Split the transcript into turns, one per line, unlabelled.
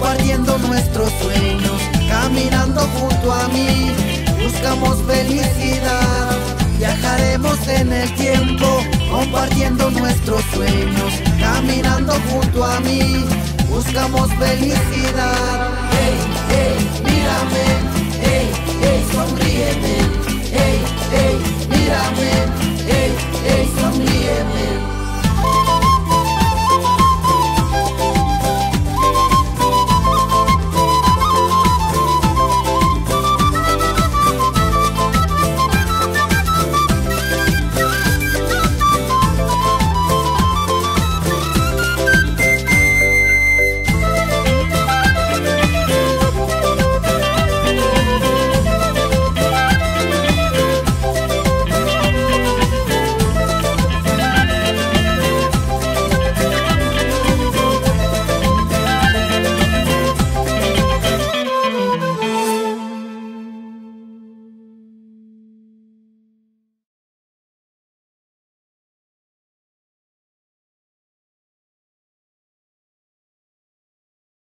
compartiendo nuestros sueños, caminando junto a mí, buscamos felicidad. Viajaremos en el tiempo, compartiendo nuestros sueños, caminando junto a mí, buscamos felicidad. Hey, hey, mírame, hey, hey, sonríeme, hey, hey, mírame, hey, hey, sonríeme.